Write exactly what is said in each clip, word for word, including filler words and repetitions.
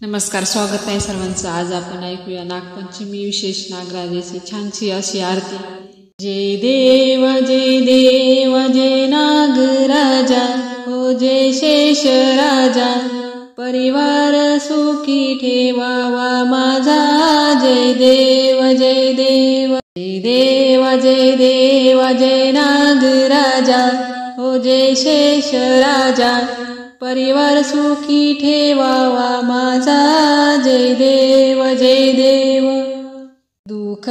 नमस्कार, स्वागत आहे सर्वांचं। आज आपण ऐकूया नागपंचमी विशेष नागराजाची छानशी अशी आरती। जय देव जय देव जय नागराजा, हो जय शेष राजा, परिवार सुखी ठेवावा माझा। जय देव जय देव जय देव जय देव जय नागराजा, हो जय शेष राजा, परिवार सुखी ठेवावा माझा। जय देव जय देव। दुःख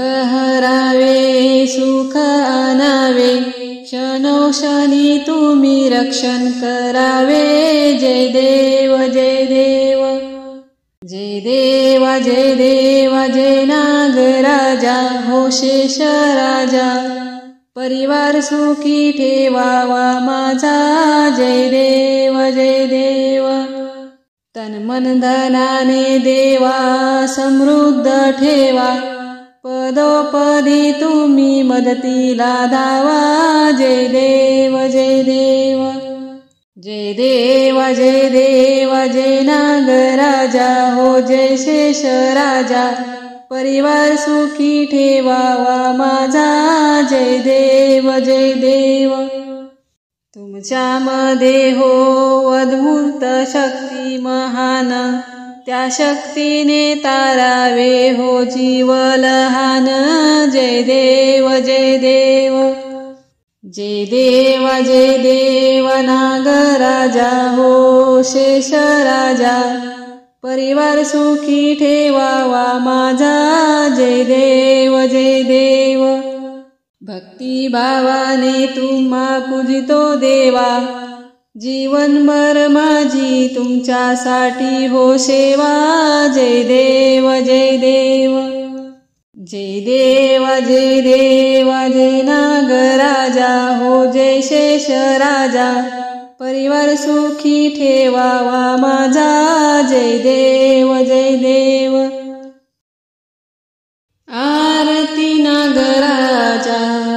हरावे सुख आणावे, क्षणोक्षणी तुम्ही रक्षण करावे। जय देव जय देव जय देव जय देव जय नागराजा, हो शेष राजा, परिवार सुखी ठेवावा माझा। जय देव जय देव। तन मन धनाने देवा समृद्ध ठेवा, पदोपदी तुम्ही मदतीला धावा। जय देव जय देव जय देव जय देव जय नागराजा, हो जय शेष राजा, परिवार सुखी ठेवावा माझा। जय देव जय देव। तुमच्यामध्ये हो अद्भुत शक्ती महान, त्या शक्तीने तारावे हो जीव लहान। जय देव जय देव जय देव जय देव नागराजा, हो शेष राजा, परिवार सुखी ठेवावा माझा। जय देव जय देव। भक्ती भावाने तुम्हा पूजितो देवा, जीवनभर माझी तुमच्यासाठी हो सेवा। जय देव जय देव जय देव जय देव जय नागराजा, हो जय शेष राजा, परिवार सुखी ठेवावा माझा। जय देव जय देव। आरती नागराजा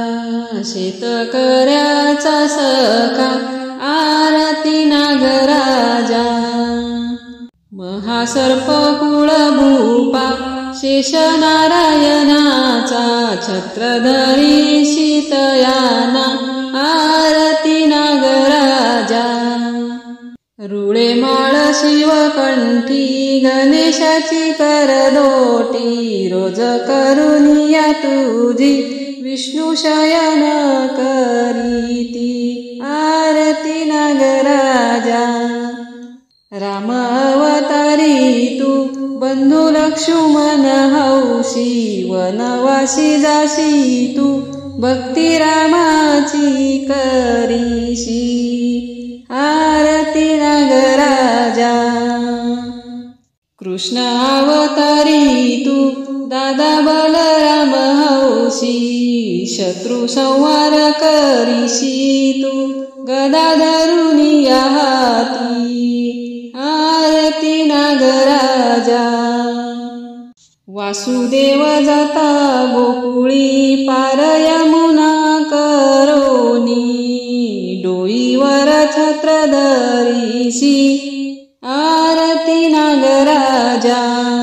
शेतकऱ्याचा सखा, आरती नागराजा, महासर्प कुळभूपा, शेष नारायणाचा, छत्रधरी शीतयाना। आरती नागराजा। रुळे माळ शिवकंठी, गणेशाची करदोटी, रोज करुनिया तुझी विष्णू शयन करीती। आरती नागराजा। राम अवतारी तू, बंधू लक्ष्मण हौशी, वनवासी जाशी तू, भक्ती रामाची करीशी। आरती नागराजा। कृष्ण अवतारी तू, दादा बलराम हौशी, शत्रु संहार करीशी तू, गदा धरुनी हाती। आरती नागराजा। वासुदेव जाता गोकुळी, पार यमुना करोनी, डोईवर छत्र धरीशी। आरती नागराजा।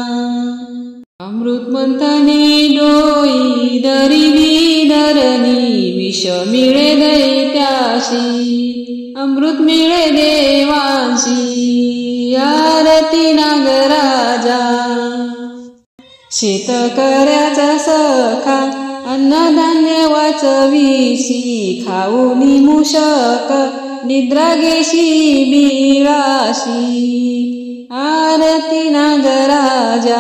अमृत मंथनी डोई धरिली धरणी, विष मिळे दैत्याशी, अमृत मिळे देवांशी। आरती नागराजा। शेतकऱ्याचा सखा, अन्नधान्य वाचविशी, खाऊनी मूषक निद्रा घेशी बिळाशी। आरती नागराजा।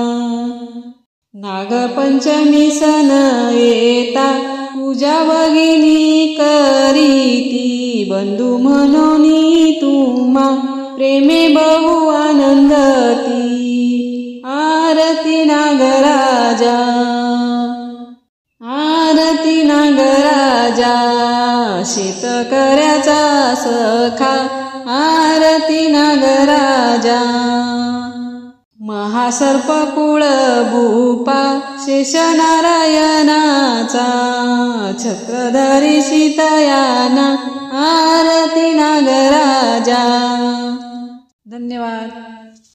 नागपंचमी सण येता, पूजा भगिनी करीती, बंधू म्हणून तुम्हा प्रेमे बहु आनंदती। आरती नागराजा। आरती नागराजा। शेतकऱ्याचा सखा, आरती नागराजा। महासर्प कुळभूपा, शेष नारायणाचा, छत्रधरी शीतयाना। आरती नागराजा। धन्यवाद।